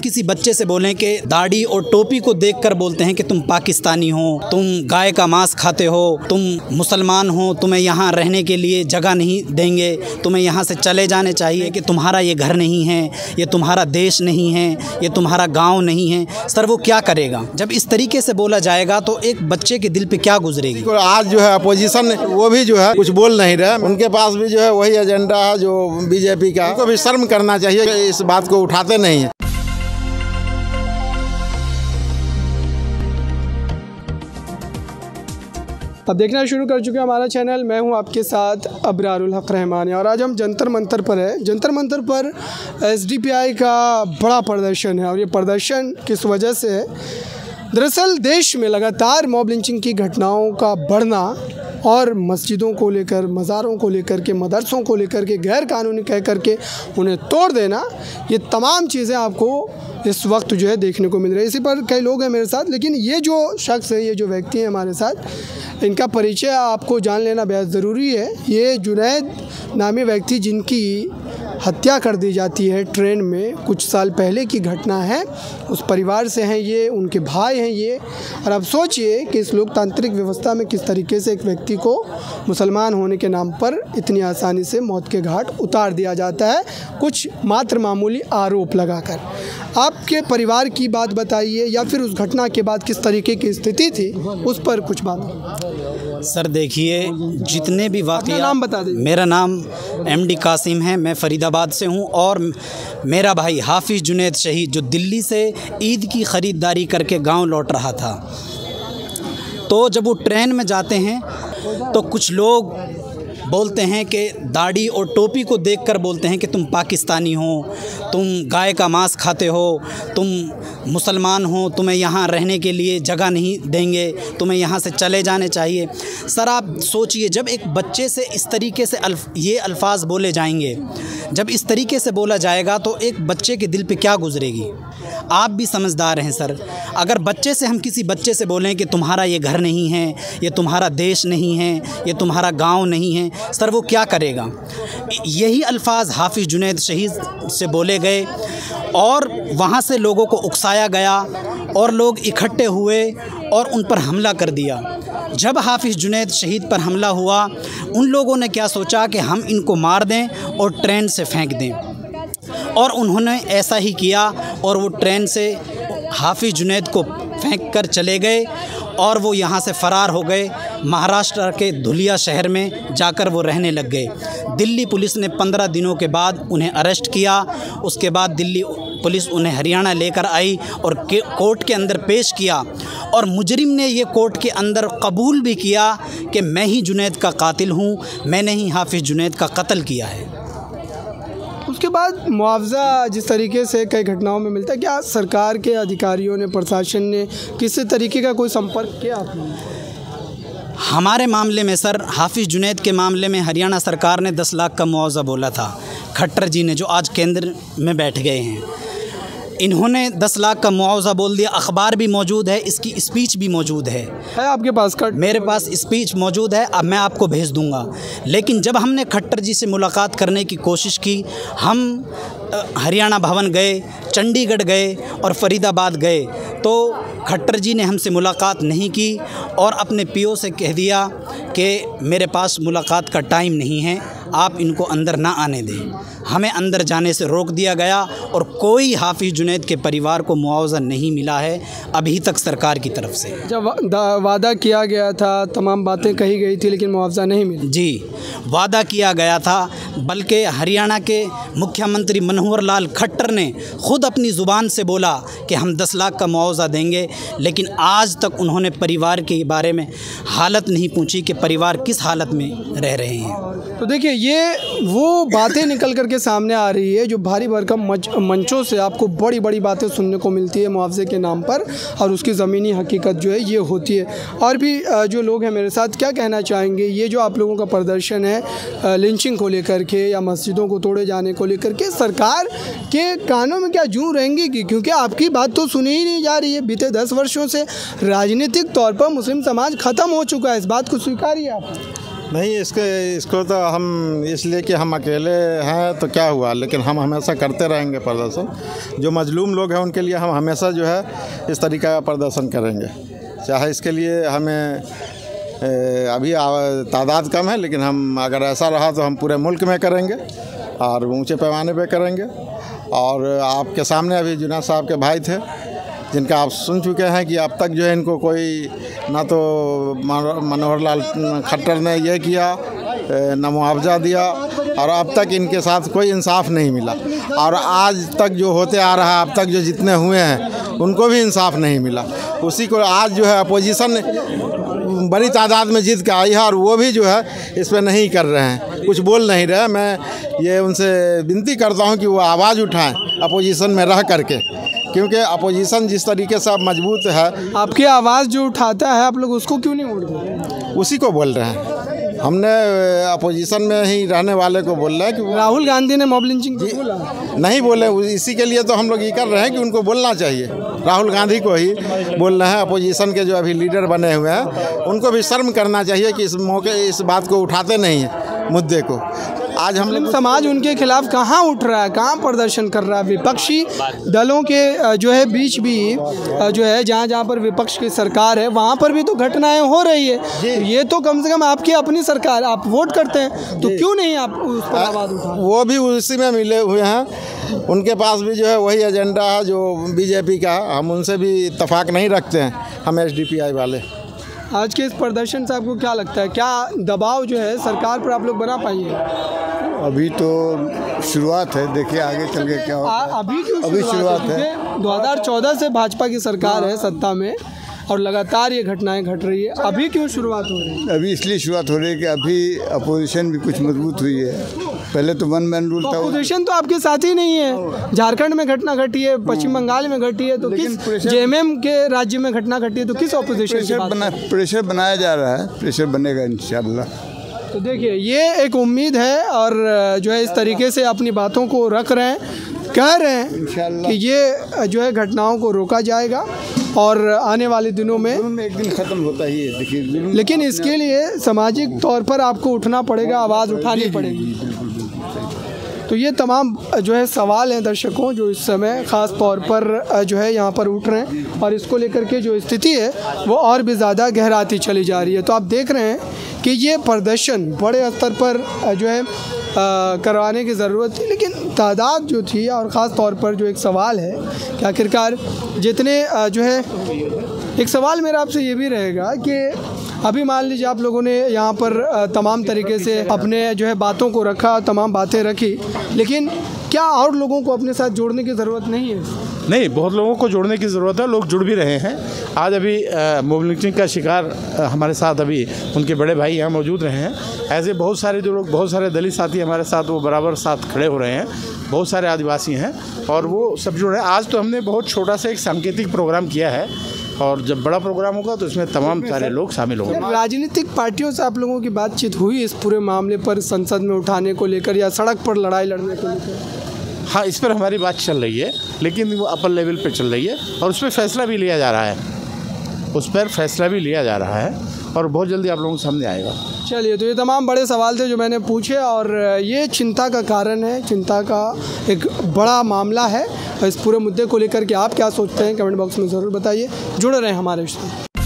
किसी बच्चे से बोलें कि दाढ़ी और टोपी को देखकर बोलते हैं कि तुम पाकिस्तानी हो, तुम गाय का मांस खाते हो, तुम मुसलमान हो, तुम्हें यहाँ रहने के लिए जगह नहीं देंगे, तुम्हें यहाँ से चले जाने चाहिए, कि तुम्हारा ये घर नहीं है, ये तुम्हारा देश नहीं है, ये तुम्हारा गांव नहीं है। सर वो क्या करेगा जब इस तरीके से बोला जाएगा, तो एक बच्चे के दिल पे क्या गुजरेगी। आज जो है अपोजिशन वो भी जो है कुछ बोल नहीं रहे, उनके पास भी जो है वही एजेंडा है जो बीजेपी का। उनको भी शर्म करना चाहिए, इस बात को उठाते नहीं है। अब देखना शुरू कर चुके हैं हमारा चैनल। मैं हूं आपके साथ अबरारुल हक रहमान, और आज हम जंतर मंतर पर है। जंतर मंतर पर एसडीपीआई का बड़ा प्रदर्शन है, और ये प्रदर्शन किस वजह से है? दरअसल देश में लगातार मॉब लिंचिंग की घटनाओं का बढ़ना और मस्जिदों को लेकर, मज़ारों को लेकर के, मदरसों को लेकर के गैर कानूनी कह करके उन्हें तोड़ देना, ये तमाम चीज़ें आपको इस वक्त जो है देखने को मिल रही है। इसी पर कई लोग हैं मेरे साथ, लेकिन ये जो शख्स है, ये जो व्यक्ति हैं हमारे साथ, इनका परिचय आपको जान लेना बेहद ज़रूरी है। ये जुनैद नामी व्यक्ति जिनकी हत्या कर दी जाती है ट्रेन में, कुछ साल पहले की घटना है, उस परिवार से हैं ये, उनके भाई हैं ये। और अब सोचिए कि इस लोकतांत्रिक व्यवस्था में किस तरीके से एक व्यक्ति को मुसलमान होने के नाम पर इतनी आसानी से मौत के घाट उतार दिया जाता है, कुछ मात्र मामूली आरोप लगाकर। आपके परिवार की बात बताइए, या फिर उस घटना के बाद किस तरीके की स्थिति थी, उस पर कुछ बात। सर देखिए, जितने भी वाक़या, नाम बता दीजिए। मेरा नाम एमडी कासिम है, मैं फरीदाबाद से हूं, और मेरा भाई हाफिज़ जुनैद शहीद जो दिल्ली से ईद की ख़रीदारी करके गांव लौट रहा था, तो जब वो ट्रेन में जाते हैं तो कुछ लोग बोलते हैं कि दाढ़ी और टोपी को देखकर बोलते हैं कि तुम पाकिस्तानी हो, तुम गाय का मांस खाते हो, तुम मुसलमान हो, तुम्हें यहाँ रहने के लिए जगह नहीं देंगे, तुम्हें यहाँ से चले जाने चाहिए। सर आप सोचिए, जब एक बच्चे से इस तरीके से ये अल्फाज बोले जाएंगे, जब इस तरीके से बोला जाएगा, तो एक बच्चे के दिल पे क्या गुजरेगी। आप भी समझदार हैं सर, अगर बच्चे से हम किसी बच्चे से बोलें कि तुम्हारा ये घर नहीं है, ये तुम्हारा देश नहीं है, ये तुम्हारा गांव नहीं है, सर वो क्या करेगा। यही अल्फाज हाफिज़ जुनैद शहीद से बोले गए, और वहाँ से लोगों को उकसाया गया, और लोग इकट्ठे हुए और उन पर हमला कर दिया। जब हाफिज़ जुनैद शहीद पर हमला हुआ, उन लोगों ने क्या सोचा कि हम इनको मार दें और ट्रेन से फेंक दें, और उन्होंने ऐसा ही किया, और वो ट्रेन से हाफिज़ जुनैद को फेंक कर चले गए, और वो यहाँ से फ़रार हो गए। महाराष्ट्र के धुलिया शहर में जाकर वो रहने लग गए। दिल्ली पुलिस ने 15 दिनों के बाद उन्हें अरेस्ट किया। उसके बाद दिल्ली पुलिस उन्हें हरियाणा लेकर आई और कोर्ट के अंदर पेश किया, और मुजरिम ने ये कोर्ट के अंदर कबूल भी किया कि मैं ही जुनैद का कातिल हूँ, मैंने ही हाफिज़ जुनैद का कत्ल किया है। उसके बाद मुआवजा जिस तरीके से कई घटनाओं में मिलता है, क्या सरकार के अधिकारियों ने, प्रशासन ने किसी तरीके का कोई संपर्क किया आपने? हमारे मामले में सर, हाफिज़ जुनैद के मामले में हरियाणा सरकार ने 10 लाख का मुआवजा बोला था। खट्टर जी ने, जो आज केंद्र में बैठ गए हैं, इन्होंने 10 लाख का मुआवजा बोल दिया। अखबार भी मौजूद है, इसकी स्पीच भी मौजूद है आपके पास? मेरे पास स्पीच मौजूद है, अब मैं आपको भेज दूंगा। लेकिन जब हमने खट्टर जी से मुलाकात करने की कोशिश की, हम हरियाणा भवन गए, चंडीगढ़ गए और फरीदाबाद गए, तो खट्टर जी ने हमसे मुलाकात नहीं की, और अपने पीओ से कह दिया कि मेरे पास मुलाकात का टाइम नहीं है, आप इनको अंदर ना आने दें। हमें अंदर जाने से रोक दिया गया, और कोई हाफिज़ जुनैद के परिवार को मुआवजा नहीं मिला है अभी तक सरकार की तरफ से। जब वादा किया गया था, तमाम बातें कही गई थी, लेकिन मुआवजा नहीं मिला। जी, वादा किया गया था, बल्कि हरियाणा के मुख्यमंत्री मनोहर लाल खट्टर ने खुद अपनी ज़ुबान से बोला कि हम 10 लाख का मुआवजा देंगे, लेकिन आज तक उन्होंने परिवार के बारे में हालत नहीं पूछी कि परिवार किस हालत में रह रहे हैं। तो देखिए, ये वो बातें निकल करके सामने आ रही है जो भारी भरकम मंचों से आपको बड़ी बड़ी बातें सुनने को मिलती है मुआवजे के नाम पर, और उसकी ज़मीनी हकीकत जो है ये होती है। और भी जो लोग हैं मेरे साथ, क्या कहना चाहेंगे ये जो आप लोगों का प्रदर्शन है लिंचिंग को लेकर के या मस्जिदों को तोड़े जाने को लेकर के, सरकार के कानों में क्या जूं रहेंगी? क्योंकि आपकी बात तो सुनी ही नहीं जा रही है। बीते 10 वर्षों से राजनीतिक तौर पर मुस्लिम समाज ख़त्म हो चुका है, इस बात को स्वीकारिए आप। नहीं, इसको तो हम इसलिए कि हम अकेले हैं तो क्या हुआ, लेकिन हम हमेशा करते रहेंगे प्रदर्शन। जो मजलूम लोग हैं उनके लिए हम हमेशा जो है इस तरीक़े का प्रदर्शन करेंगे। चाहे इसके लिए हमें अभी तादाद कम है, लेकिन हम अगर ऐसा रहा तो हम पूरे मुल्क में करेंगे और ऊंचे पैमाने पे करेंगे। और आपके सामने अभी जुनैद साहब के भाई थे जिनका आप सुन चुके हैं कि अब तक जो है इनको कोई ना तो मनोहर लाल खट्टर ने यह किया, न मुआवजा दिया, और अब तक इनके साथ कोई इंसाफ नहीं मिला। और आज तक जो होते आ रहा है, अब तक जो जितने हुए हैं उनको भी इंसाफ नहीं मिला। उसी को आज जो है अपोजिशन बड़ी तादाद में जीत के आई है और वो भी जो है इस पर नहीं कर रहे हैं, कुछ बोल नहीं रहे। मैं ये उनसे विनती करता हूँ कि वो आवाज़ उठाएं अपोजिशन में रह करके, क्योंकि अपोजिशन जिस तरीके से अब मजबूत है। आपकी आवाज़ जो उठाता है आप लोग उसको क्यों नहीं बोलते? उसी को बोल रहे हैं। हमने अपोजिशन में ही रहने वाले को बोल रहे हैं कि राहुल गांधी ने मॉब लिंचिंग बोला नहीं बोले। इसी के लिए तो हम लोग ये कर रहे हैं कि उनको बोलना चाहिए, राहुल गांधी को ही बोल रहे हैं। अपोजिशन के जो अभी लीडर बने हुए हैं उनको भी शर्म करना चाहिए कि इस बात को उठाते नहीं हैं मुद्दे को। आज हम लोग समाज उनके खिलाफ कहाँ उठ रहा है, कहाँ प्रदर्शन कर रहा है? विपक्षी दलों के जो है बीच भी जो है जहाँ पर विपक्ष की सरकार है वहाँ पर भी तो घटनाएं हो रही है। ये तो कम से कम आपकी अपनी सरकार, आप वोट करते हैं तो क्यों नहीं आप उस पर आवाज़ उठाते? वो भी उसी में मिले हुए हैं, उनके पास भी जो है वही एजेंडा है जो बीजेपी का। हम उनसे भी इत्तेफाक नहीं रखते हैं, हम SDPI वाले। आज के इस प्रदर्शन से आपको क्या लगता है, क्या दबाव जो है सरकार पर आप लोग बना पाएंगे? अभी तो शुरुआत है, देखिए आगे चल के क्या होगा। अभी शुरुआत है। 2014 से भाजपा की सरकार है सत्ता में और लगातार ये घटनाएं घट रही है। अभी क्यों शुरुआत हो रही है? अभी इसलिए शुरुआत हो रही है कि अभी अपोजिशन भी कुछ मजबूत हुई है। पहले तो वन मैन रूल था। अपोजिशन तो आपके साथ ही नहीं है। झारखंड में घटना घटी है, पश्चिम बंगाल में घटी है, तो किस JMM के राज्य में घटना घटी है तो किस अपोजिशन? प्रेशर बनाया जा रहा है, प्रेशर बनेगा इंशाल्लाह। तो देखिए ये एक उम्मीद है और जो है इस तरीके से अपनी बातों को रख रहे हैं, कह रहे हैं कि ये जो है घटनाओं को रोका जाएगा और आने वाले दिनों में एक दिन ख़त्म होता ही है। देखिए लेकिन इसके लिए सामाजिक तौर पर आपको उठना पड़ेगा, आवाज़ उठानी पड़ेगी। तो ये तमाम जो है सवाल हैं दर्शकों जो इस समय ख़ास तौर पर जो है यहाँ पर उठ रहे हैं और इसको लेकर के जो स्थिति है वो और भी ज़्यादा गहराती चली जा रही है। तो आप देख रहे हैं कि ये प्रदर्शन बड़े स्तर पर जो है करवाने की ज़रूरत थी, लेकिन तादाद जो थी और ख़ास तौर पर जो एक सवाल है कि आखिरकार जितने जो है एक सवाल मेरा आपसे ये भी रहेगा कि अभी मान लीजिए आप लोगों ने यहाँ पर तमाम तरीके से अपने जो है बातों को रखा, तमाम बातें रखी, लेकिन क्या और लोगों को अपने साथ जोड़ने की ज़रूरत नहीं है? नहीं, बहुत लोगों को जोड़ने की ज़रूरत है। लोग जुड़ भी रहे हैं। आज अभी मॉब लिंचिंग का शिकार हमारे साथ अभी उनके बड़े भाई यहाँ मौजूद रहे हैं। ऐसे बहुत सारे जो लोग, बहुत सारे दलित साथी हमारे साथ वो बराबर साथ खड़े हो रहे हैं। बहुत सारे आदिवासी हैं और वो सब जुड़े हैं। आज तो हमने बहुत छोटा सा एक सांकेतिक प्रोग्राम किया है और जब बड़ा प्रोग्राम होगा तो इसमें तमाम सारे लोग शामिल होंगे। राजनीतिक पार्टियों से आप लोगों की बातचीत हुई इस पूरे मामले पर, संसद में उठाने को लेकर या सड़क पर लड़ाई लड़ने को लेकर? हाँ, इस पर हमारी बात चल रही है, लेकिन वो अपर लेवल पे चल रही है और उस पर फैसला भी लिया जा रहा है। उस पर फैसला भी लिया जा रहा है और बहुत जल्दी आप लोगों के सामने आएगा। चलिए, तो ये तमाम बड़े सवाल थे जो मैंने पूछे और ये चिंता का कारण है, चिंता का एक बड़ा मामला है। इस पूरे मुद्दे को लेकर के आप क्या सोचते हैं कमेंट बॉक्स में ज़रूर बताइए। जुड़े रहें हमारे साथ।